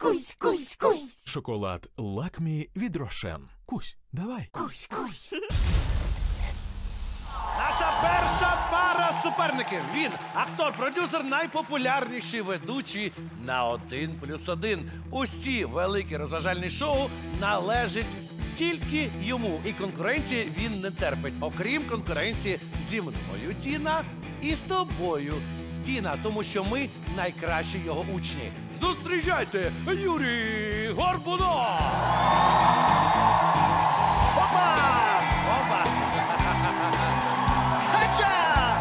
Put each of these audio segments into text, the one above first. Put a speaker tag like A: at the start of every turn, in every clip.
A: кусь, кусь, кусь.
B: Шоколад Лакмі від Рошен. Кусь, давай.
A: Кусь, кусь.
C: Наша перша пара суперників. Він актор, продюсер, найпопулярніший ведучий на 1+1. Усі великі розважальні шоу належать тільки йому. І конкуренції він не терпить. Окрім конкуренції зі мною, Тіна, і з тобою, Тіна. Тому що ми найкращі його учні. Зустрічайте, Юрій Горбунов!
D: Опа!
C: Опа!
D: Хача!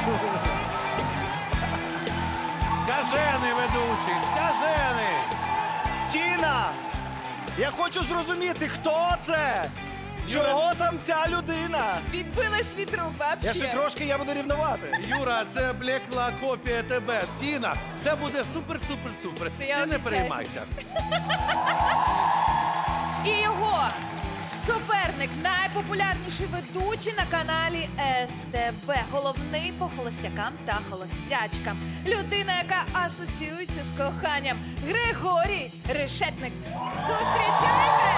C: Скажений ведучий, скажений!
D: Тіна! Я хочу зрозуміти, хто це? Чого там ця людина?
E: Відбилась від рук вообще.
D: Я ще трошки, я буду рівнувати.
C: Юра, це блекла копія тебе. Тіна, це буде супер-супер-супер.
E: Я
C: Ти не
E: обіцяю.
C: переймайся.
E: І його суперник, найпопулярніший ведучий на каналі СТБ. Головний по холостякам та холостячкам. Людина, яка асоціюється з коханням. Григорій Решетник. Зустрічайте!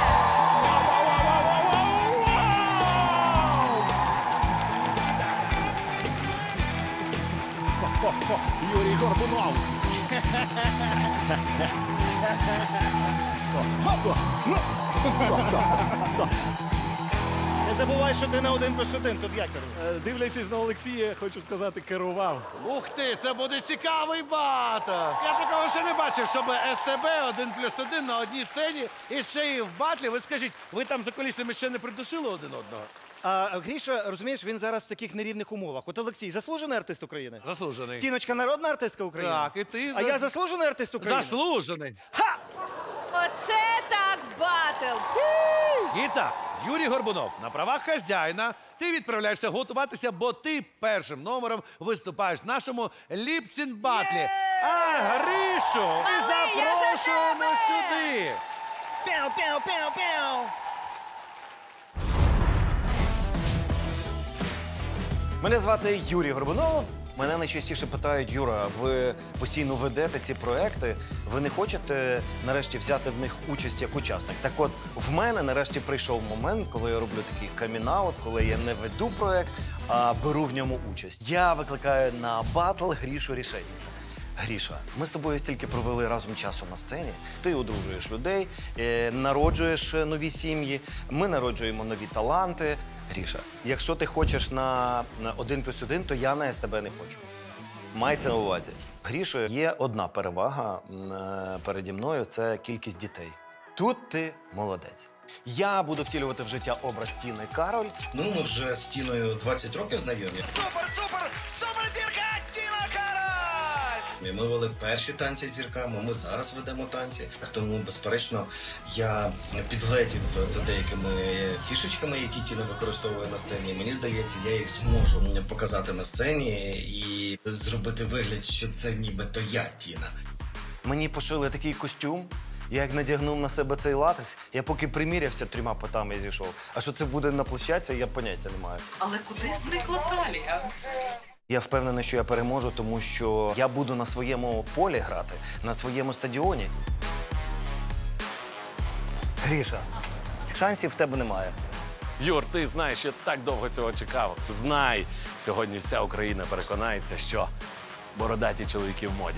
B: Юрій Горбунов.
D: Не забувай, що ти на 1+1, тут я керую.
B: Дивлячись на Олексія, хочу сказати, керував.
C: Ух ти, це буде цікавий батл. Я такого ще не бачив, щоб СТБ 1+1 на одній сцені і ще й в батлі. Ви скажіть, ви там за кулісами ще не придушили один одного?
D: А Гріша, розумієш, він зараз в таких нерівних умовах. От Олексій, заслужений артист України?
C: Заслужений.
D: Тіночка, народна артистка України?
C: Так, і ти...
D: А я заслужений артист України?
C: Заслужений.
D: Ха!
E: Оце так батл!
C: І так, Юрій Горбунов, на правах хазяїна ти відправляєшся готуватися, бо ти першим номером виступаєш в нашому ліпсін-батлі. А Гришу ми
E: Малий, я за
C: запрошуємо
E: тебе!
C: сюди.
D: Пяу, пяу, пяу, пяу. Мене звати Юрій Горбунов. Мене найчастіше питають: Юра, ви постійно ведете ці проекти, ви не хочете нарешті взяти в них участь як учасник? Так от, в мене нарешті прийшов момент, коли я роблю такий камін-аут, коли я не веду проект, а беру в ньому участь. Я викликаю на батл Грішу Решетника. Гріша, ми з тобою стільки провели разом часу на сцені. Ти одружуєш людей, народжуєш нові сім'ї, ми народжуємо нові таланти. Гріша, якщо ти хочеш на 1+1, то я на СТБ не хочу. Май це на увазі. Грішо, є одна перевага переді мною – це кількість дітей. Тут ти молодець. Я буду втілювати в життя образ Тіни Кароль.
F: Ну, ми вже з Тіною 20 років знайомі.
D: Супер, супер, супер зірка Тіна Кароль!
F: Ми вели перші танці з зірками, ми зараз ведемо танці. Тому, безперечно, я підгледів за деякими фішечками, які Тіна використовує на сцені. Мені здається, я їх зможу показати на сцені і зробити вигляд, що це нібито я, Тіна.
D: Мені пошили такий костюм. Я як надягнув на себе цей латекс, я поки примірявся 3 потами і зійшов. А що це буде на площадці, я поняття не маю.
G: Але куди зникла талія?
D: Я впевнений, що я переможу, тому що я буду на своєму полі грати, на своєму стадіоні. Гріша, шансів в тебе немає.
H: Юр, ти знаєш, я так довго цього чекав. Знай, сьогодні вся Україна переконається, що бородаті чоловіки в моді.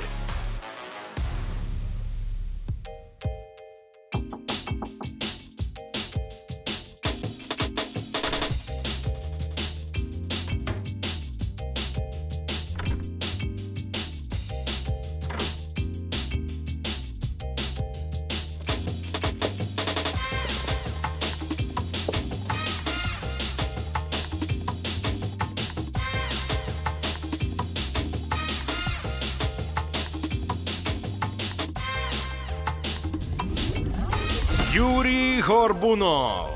H: Юрій Горбунов.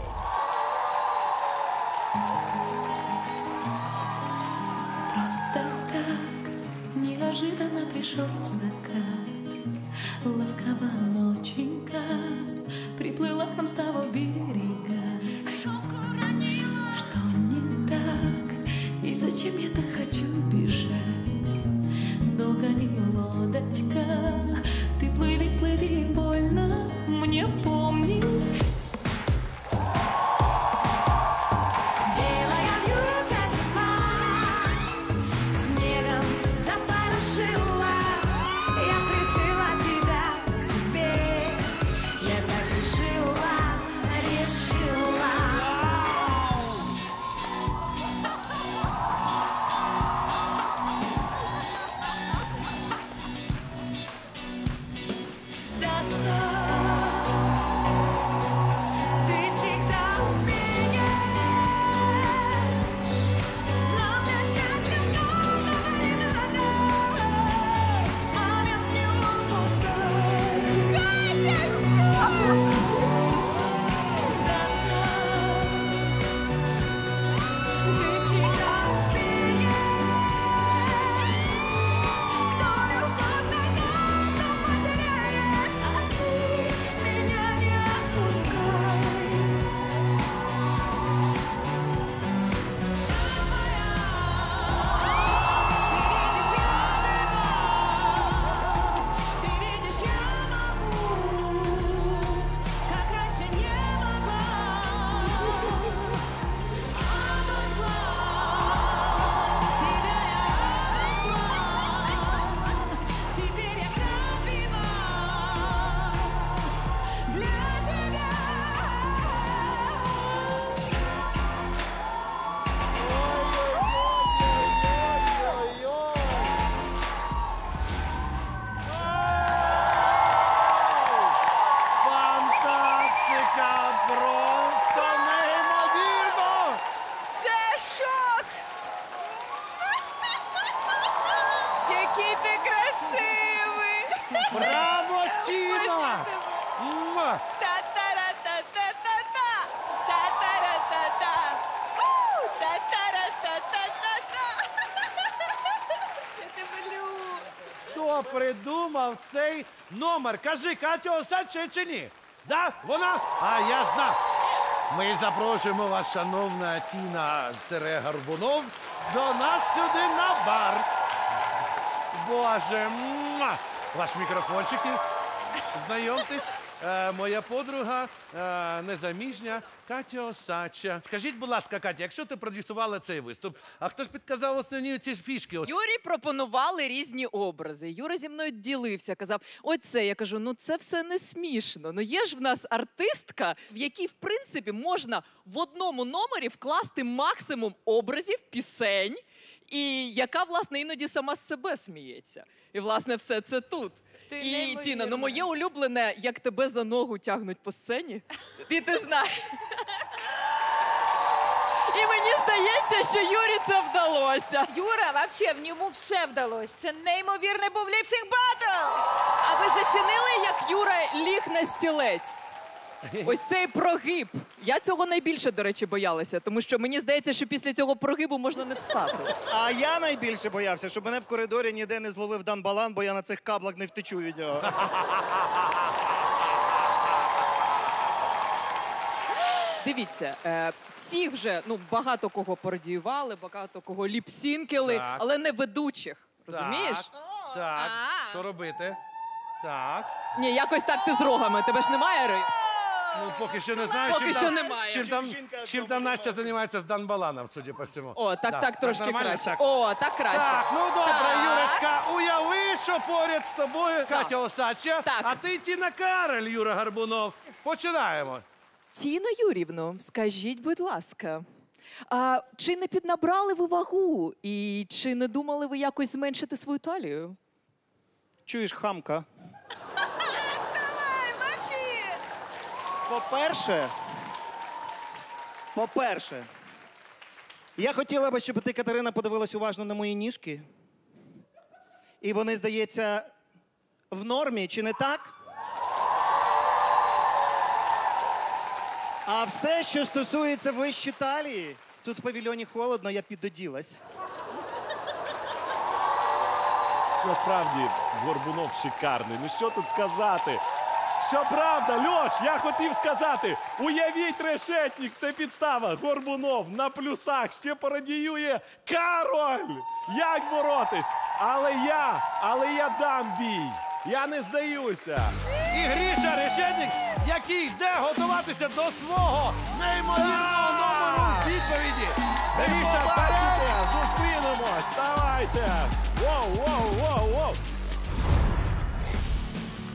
I: Просто так неожиданно пришел закат. Ласково ноченька приплыла к нам с того берега. Что не так и зачем я так хочу бежать? Долго ли лодочка, ты плыви, плыви, больно. сдаться. Ты всегда успеешь. Нам для счастья многого не надо. Момент не упускай. Катя, сдаться. Ты всегда успеешь. Кто любовь найдет, то потеряет. А ты меня не отпускай. Ты видишь, я могу, как раньше не могла. Обожгла, тебя я обожгла. Теперь я крапива для тебя.
C: Фантастика! Просто неймовірно!
E: Це шок! Який ти красивий!
C: Браво, Тіна! Муа!
E: Та-та-ра-та-та-та-та! Та-та-ра-та-та! У! Та-та-ра-та-та-та-та! Я тебе люблю!
C: Хто придумав цей номер? Кажи, Катя Осадча чи ні? Да? Вона? А, я знав. Ми запрошуємо вас, шановна Тіна Горбунов, до нас сюди на бар. Боже, муа! Ваш мікрофончик. Знайомтесь, моя подруга, незаміжня Катя Осадча. Скажіть, будь ласка, Катя, якщо ти продюсувала цей виступ, а хто ж підказав основні ці фішки?
G: Юрі пропонували різні образи. Юра зі мною ділився, казав, оце. Я кажу, ну це все не смішно. Ну є ж в нас артистка, в якій, в принципі, можна в одному номері вкласти максимум образів, пісень, і яка, власне, іноді сама з себе сміється. І, власне, все це тут. І, Тіна, ну моє улюблене, як тебе за ногу тягнуть по сцені. Ти знаєш. І мені здається, що Юрі це вдалося.
E: Юра, взагалі, в ньому все вдалося. Це неймовірний був ліпсінг батл!
G: А ви зацінили, як Юра ліг на стілець? Ось цей прогиб. Я цього найбільше, до речі, боялася, тому що мені здається, що після цього прогибу можна не встати.
J: А я найбільше боявся, щоб мене в коридорі ніде не зловив Дан Балан, бо я на цих каблах не втечу від нього.
G: Дивіться, всіх вже, ну, багато кого пародіювали, багато кого ліпсінкили,
C: Так.
G: але не ведучих, розумієш?
C: Так, що робити? Так.
G: Ні, якось так ти з рогами, тебе ж немає, Ри?
C: Ну, поки що не знаю,
G: Поки що немає.
C: чим там Настя займається з Дан Баланом, судя по всьому.
G: О, так трошки
C: нормально?
G: краще.
C: Так.
G: О, так краще.
C: Так, ну добре,
G: Так.
C: Юрочка, уяви, що поряд з тобою Катя Осадча,
G: Так.
C: а ти Тіна Кароль, Юра Горбунов. Починаємо.
G: Тіно Юрівно, скажіть, будь ласка, а чи не піднабрали ви вагу? І чи не думали ви якось зменшити свою талію?
J: Чуєш, хамка?
E: Давай, мочи!
J: По-перше, я хотіла би, щоб ти, Катерина, подивилась уважно на мої ніжки. І вони, здається, в нормі, чи не так? А все, що стосується вище талії, тут в павільйоні холодно, я підоділась.
H: Насправді, Горбунов шикарний. Ну що тут сказати? Що правда, Льош, я хотів сказати, уявіть, решетник, це підстава. Горбунов на плюсах ще пародіює Кароль. Як боротись? Але я дам бій. Я не здаюся.
C: І Гріша Решетник, який йде готуватися до свого неймовірного номеру відповіді. Гріша,
H: Побачите, зустрінемось. Давайте. Воу.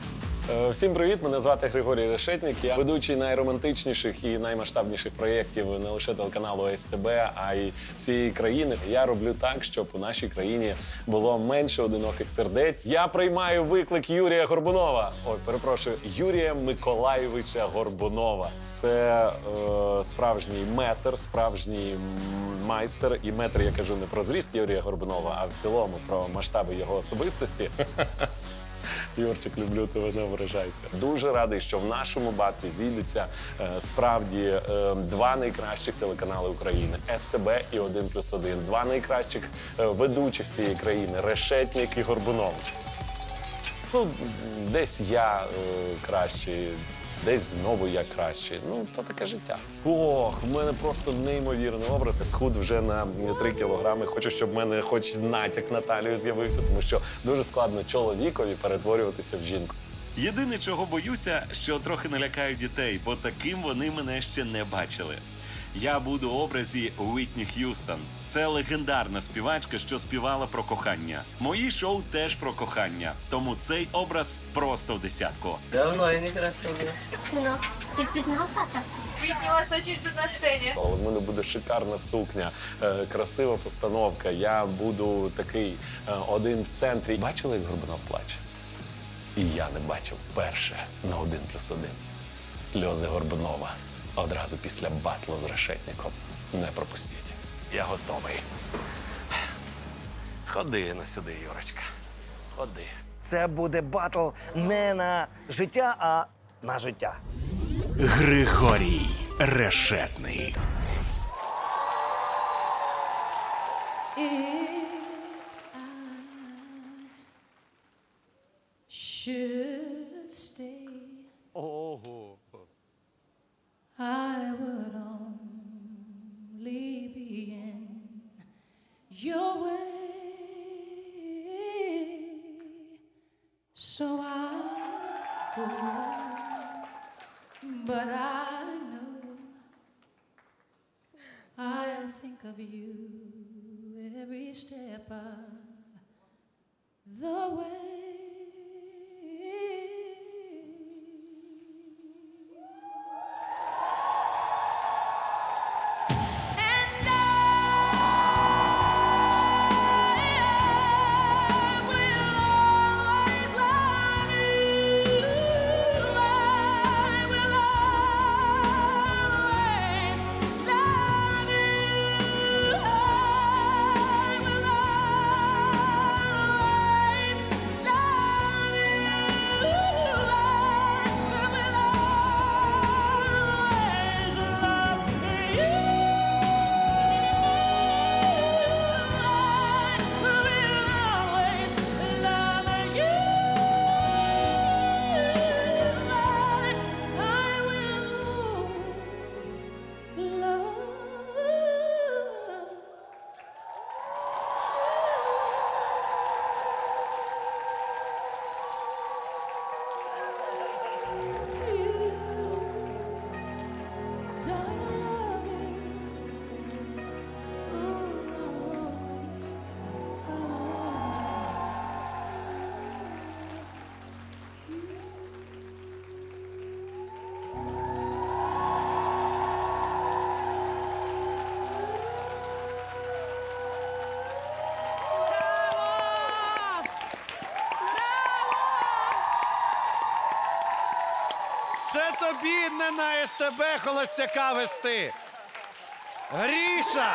K: Всім привіт, мене звати Григорій Решетнік. Я ведучий найромантичніших і наймасштабніших проєктів не лише телеканалу СТБ, а й всієї країни. Я роблю так, щоб у нашій країні було менше одиноких сердець. Я приймаю виклик Юрія Горбунова. Ой, перепрошую, Юрія Миколайовича Горбунова. Це справжній метр, справжній майстер. І метр я кажу не про зріст Юрія Горбунова, а в цілому про масштаби його особистості. Юрчик, люблю тебе, не ображайся. Дуже радий, що в нашому батлі зійдуться справді два найкращих телеканали України – СТБ і 1+1. Два найкращих ведучих цієї країни – Решетнік і Горбунов. Ну, десь я кращий, десь знову я кращий. Ну, то таке життя. Ох, в мене просто неймовірний образ. Схуд вже на 3 кілограми. Хочу, щоб в мене хоч натяк на талію з'явився, тому що дуже складно чоловікові перетворюватися в жінку.
H: Єдине, чого боюся, що трохи налякаю дітей, бо таким вони мене ще не бачили. Я буду в образі Уітні Х'юстон. Це легендарна співачка, що співала про кохання. Мої шоу теж про кохання, тому цей образ просто в десятку.
L: Давно я не краска була.
A: Сынок, ты впізнав тата?
L: Вітні вас очі тут на сцені.
K: Але в мене буде шикарна сукня, красива постановка. Я буду такий один в центрі. Бачили, як Горбунов плаче? І я не бачив перше на 1+1. Сльози Горбунова. Одразу після батлу з Решетніком. Не пропустіть. Я готовий. Ходи на сюди, Юрочка. Ходи.
D: Це буде батл не на життя, а на життя.
M: Григорій Решетник.
I: Should stay, I would only be in your way. So I go, but I know I'll think of you every step of the way.
C: Це тобі не на СТБ холостяка вести. Гріша!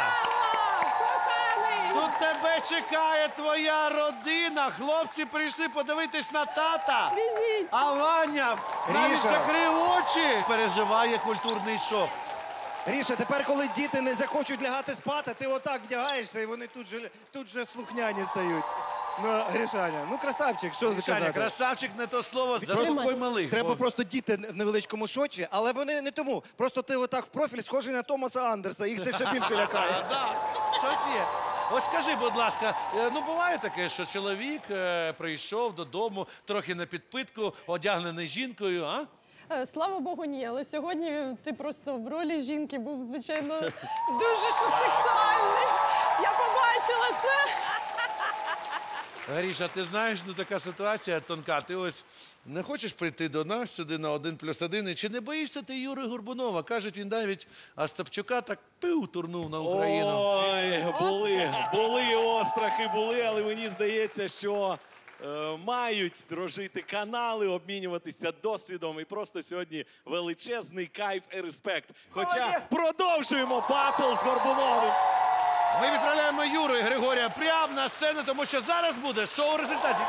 C: Тут тебе чекає твоя родина. Хлопці прийшли подивитись на тата.
L: Біжіть!
C: А Ваня навіть
J: Гріша.
C: закрив очі. Переживає культурний шок.
J: Гріша, тепер, коли діти не захочуть лягати спати, ти отак вдягаєшся, і вони тут же слухняні стають. Ну, Грішаня, ну красавчик, що
C: Грішаня,
J: казати?
C: красавчик не то слово, заспокой малих.
J: Треба просто діти в невеличкому шоці, але вони не тому. Просто ти отак в профіль схожий на Томаса Андерса, їх це ще більше лякає.
C: Так, щось є. Ось скажи, будь ласка, ну буває таке, що чоловік прийшов додому трохи на підпитку, одягнений жінкою, а?
L: Слава Богу, ні. Але сьогодні ти просто в ролі жінки був, звичайно, дуже сексуальний. Я побачила це.
C: Гріша, ти знаєш, ну така ситуація тонка. Ти ось не хочеш прийти до нас сюди на 1+1? І чи не боїшся ти Юри Горбунова? Кажуть, він навіть Остапчука так турнув на Україну.
H: Ой, були острахи, але мені здається, що мають дружити канали, обмінюватися досвідом. І просто сьогодні величезний кайф і респект. Хоча продовжуємо батл з Горбуновим.
C: Ми відправляємо Юру і Григорія прямо на сцену, тому що зараз буде шоу результатів.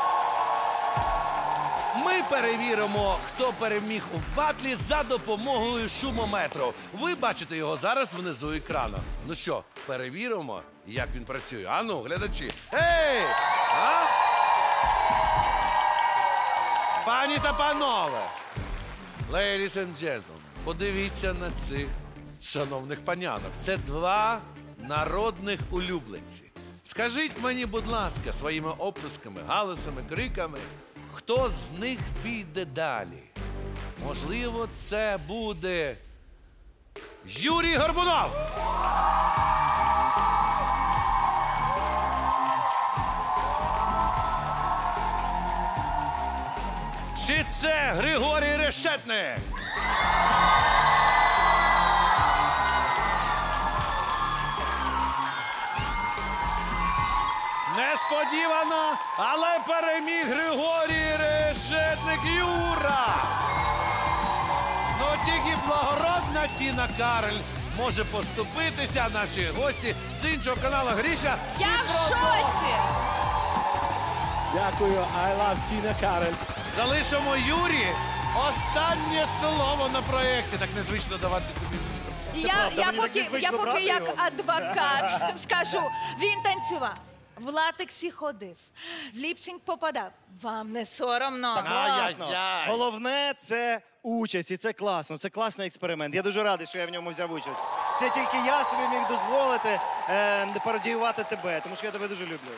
C: Ми перевіримо, хто переміг у батлі за допомогою шумометру. Ви бачите його зараз внизу екрану. Ну що, перевіримо, як він працює. Ану, глядачі. Ей! А? Пані та панове, ladies and gentlemen, подивіться на цих шановних панянок. Це два народних улюбленці. Скажіть мені, будь ласка, своїми оплесками, галасами, криками, хто з них піде далі? Можливо, це буде Юрій Горбунов! Чи це Григорій Решетник? Несподівано, але переміг Григорій Решетник Юра. Ну тільки благородна Тіна Кароль може поступитися. Наші гості з іншого каналу Гріша.
E: Я в шоці!
H: Дякую, I love Tina Кароль.
C: Залишимо Юрі останнє слово на проєкті. Так незвично давати тобі.
E: Я поки як адвокат скажу, він танцював, в латексі ходив, в ліпсінг попадав. Вам не соромно?
J: Так класно. Головне – це участь, і це класно. Це класний експеримент. Я дуже радий, що я в ньому взяв участь. Це тільки я собі міг дозволити пародіювати тебе, тому що я тебе дуже люблю.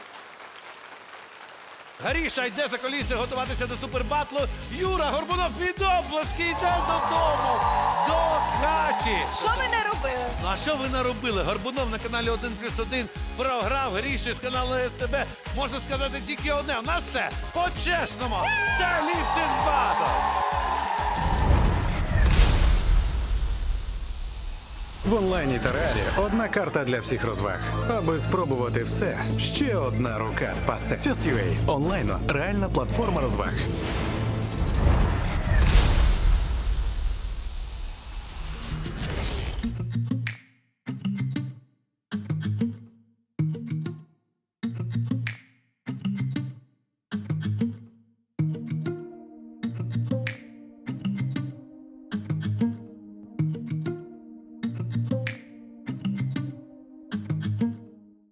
C: Гріша йде за коліси готуватися до супербатлу. Юра Горбунов від оплески йде додому, до хаті.
E: Що ви не робили?
C: Ну а що ви наробили? Горбунов на каналі 1+1 програв Гріші з каналу СТБ. Можна сказати тільки одне. У нас все по-чесному. Це ліп-синк батл.
N: В онлайні Терарі одна карта для всіх розваг. Аби спробувати все, ще одна рука спасе. Fest.ua. Онлайно. Реальна платформа розваг.